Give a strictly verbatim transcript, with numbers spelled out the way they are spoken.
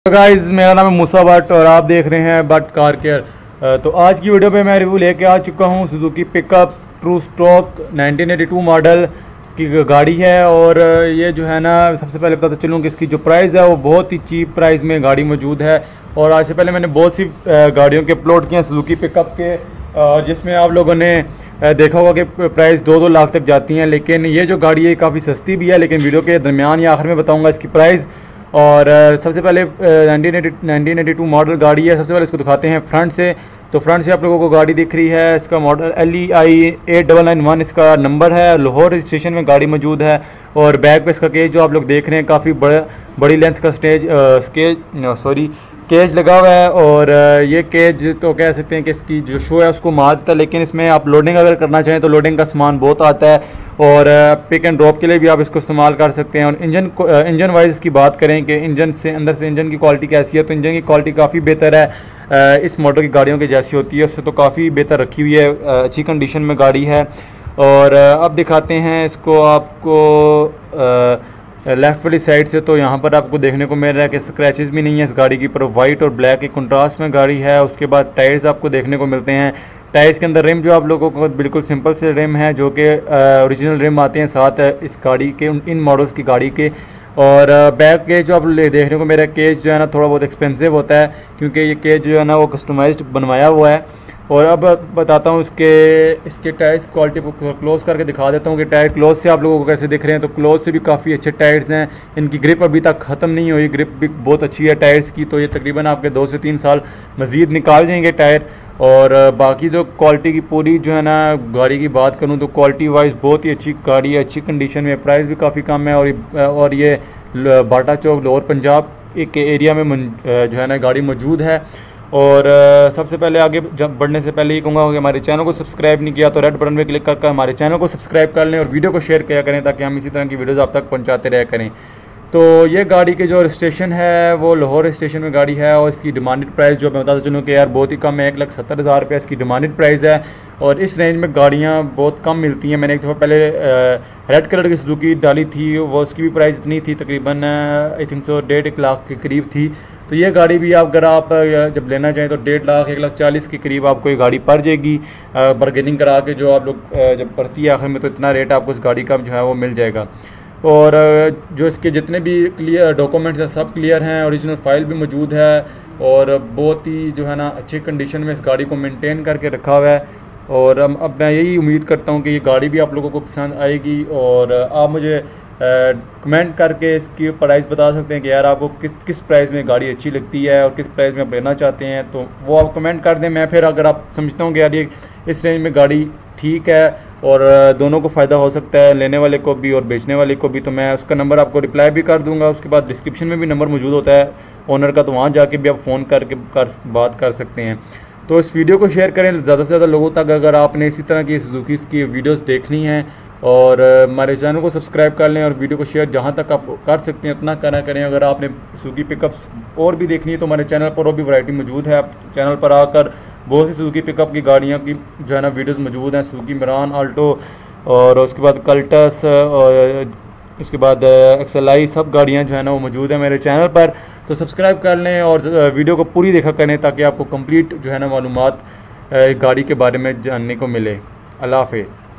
तो गाइस मेरा नाम है मूसा भट्ट और आप देख रहे हैं भट्ट कार केयर। तो आज की वीडियो पे मैं रिव्यू लेके आ चुका हूँ Suzuki pickup true stock nineteen eighty two model की गाड़ी है। और ये जो है ना, सबसे पहले बताता चलूँ कि इसकी जो प्राइस है वो बहुत ही चीप प्राइस में गाड़ी मौजूद है। और आज से पहले मैंने बहुत सी गाड़ियों के अपलोड किए हैं सुजुकी पिकअप के, जिसमें आप लोगों ने देखा होगा कि प्राइस दो दो लाख तक जाती हैं। लेकिन ये जो गाड़ी है काफ़ी सस्ती भी है, लेकिन वीडियो के दरमियान या आखिर में बताऊँगा इसकी प्राइस। और सबसे पहले नाइनटीन एटी टू मॉडल गाड़ी है। सबसे पहले इसको दिखाते हैं फ्रंट से। तो फ्रंट से आप लोगों को गाड़ी दिख रही है, इसका model L E I eight double nine one इसका नंबर है, लाहौर रजिस्ट्रेशन में गाड़ी मौजूद है। और बैक पे इसका केज जो आप लोग देख रहे हैं काफ़ी बड़ा बड़ी लेंथ का स्टेज स्केज सॉरी केज लगा हुआ है। और ये केज तो कह सकते हैं कि इसकी जो शो है उसको मार देता है, लेकिन इसमें आप लोडिंग अगर करना चाहें तो लोडिंग का सामान बहुत आता है। और पिक एंड ड्रॉप के लिए भी आप इसको इस्तेमाल कर सकते हैं। और इंजन इंजन वाइज इसकी बात करें कि इंजन से अंदर से इंजन की क्वालिटी कैसी है, तो इंजन की क्वालिटी काफ़ी बेहतर है, इस मॉडल की गाड़ियों की जैसी होती है उससे तो काफ़ी बेहतर रखी हुई है, अच्छी कंडीशन में गाड़ी है। और अब दिखाते हैं इसको आपको लेफ़्ट वाली साइड से। तो यहाँ पर आपको देखने को मिल रहा है कि स्क्रैचेस भी नहीं है इस गाड़ी की पर वाइट और ब्लैक के कंट्रास्ट में गाड़ी है। उसके बाद टायर्स आपको देखने को मिलते हैं। टायर्स के अंदर रिम जो आप लोगों को बिल्कुल सिंपल से रिम है, जो कि ओरिजिनल रिम आते हैं साथ इस गाड़ी के, इन मॉडल्स की गाड़ी के। और बैक केज जो आप देखने को मेरा केज जो है ना थोड़ा बहुत एक्सपेंसिव होता है, क्योंकि ये केज जो है ना वो कस्टमाइज्ड बनवाया हुआ है। और अब बताता हूँ इसके इसके टायर्स क्वालिटी को क्लोज करके दिखा देता हूँ कि टायर क्लोज से आप लोगों को कैसे दिख रहे हैं। तो क्लोज से भी काफ़ी अच्छे टायर्स हैं, इनकी ग्रिप अभी तक ख़त्म नहीं हुई, ग्रिप भी बहुत अच्छी है टायर्स की। तो ये तकरीबन आपके दो से तीन साल मज़ीद निकाल जाएंगे टायर। और बाकी जो क्वालिटी की पूरी जो है ना गाड़ी की बात करूँ तो क्वालिटी वाइज बहुत ही अच्छी गाड़ी है, अच्छी कंडीशन में, प्राइस भी काफ़ी कम है। और और ये बाटा चौक लाहौर पंजाब एक एरिया में जो है ना गाड़ी मौजूद है। और सबसे पहले आगे जब बढ़ने से पहले ये कहूँगा कि हमारे चैनल को सब्सक्राइब नहीं किया तो रेड बटन पे क्लिक करके हमारे चैनल को सब्सक्राइब कर लें और वीडियो को शेयर किया करें, ताकि हम इसी तरह की वीडियोज़ आप तक पहुँचाते रहा करें। तो ये गाड़ी के जो रजिस्ट्रेशन है वो लाहौर रजिस्ट्रेशन में गाड़ी है। और इसकी डिमांडेड प्राइस जो मैं बताता चलूँ कि यार बहुत ही कम है, एक लाख सत्तर हज़ार रुपये इसकी डिमांडेड प्राइस है। और इस रेंज में गाड़ियाँ बहुत कम मिलती हैं। मैंने एक दफ़ा पहले रेड कलर की सुजुकी डाली थी, वो उसकी भी प्राइस इतनी थी, तकरीबन आई थिंक सो डेढ़ एक लाख के करीब थी। तो ये गाड़ी भी आप अगर आप जब लेना चाहें तो डेढ़ लाख एक लाख चालीस के करीब आपको ये गाड़ी पड़ जाएगी, बार्गेनिंग करा के जो आप लोग जब पड़ती है आखिर में, तो इतना रेट आपको इस गाड़ी का जो है वो मिल जाएगा। और जो इसके जितने भी क्लियर डॉक्यूमेंट्स हैं सब क्लियर हैं, ओरिजिनल फाइल भी मौजूद है। और बहुत ही जो है ना अच्छी कंडीशन में इस गाड़ी को मेंटेन करके रखा हुआ है। और अब मैं यही उम्मीद करता हूँ कि ये गाड़ी भी आप लोगों को पसंद आएगी। और आप मुझे कमेंट करके इसकी प्राइस बता सकते हैं कि यार आपको किस किस प्राइस में गाड़ी अच्छी लगती है और किस प्राइस में आप लेना चाहते हैं, तो वो आप कमेंट कर दें। मैं फिर अगर आप समझता हूँ कि यार ये इस रेंज में गाड़ी ठीक है और दोनों को फ़ायदा हो सकता है, लेने वाले को भी और बेचने वाले को भी, तो मैं उसका नंबर आपको रिप्लाई भी कर दूंगा। उसके बाद डिस्क्रिप्शन में भी नंबर मौजूद होता है ओनर का, तो वहाँ जाके भी आप फ़ोन करके कर बात कर सकते हैं। तो इस वीडियो को शेयर करें ज़्यादा से ज़्यादा लोगों तक, अगर आपने इसी तरह की सुजुकी की वीडियोज़ देखनी हैं। और हमारे चैनल को सब्सक्राइब कर लें और वीडियो को शेयर जहाँ तक आप कर सकते हैं उतना करा करें। अगर आपने सुजुकी पिकअप्स और भी देखनी है तो हमारे चैनल पर और भी वैरायटी मौजूद है। आप चैनल पर आकर बहुत सी सुजुकी पिकअप की गाड़ियाँ की जो है ना वीडियोस मौजूद हैं, सुजुकी मिरान, आल्टो और उसके बाद कल्टस और उसके बाद एक्स एल आई, सब गाड़ियाँ जो है ना वो मौजूद है मेरे चैनल पर। तो सब्सक्राइब कर लें और वीडियो को पूरी देखा करें, ताकि आपको कंप्लीट जो है ना मालूमात गाड़ी के बारे में जानने को मिले। अल्लाह हाफिज़।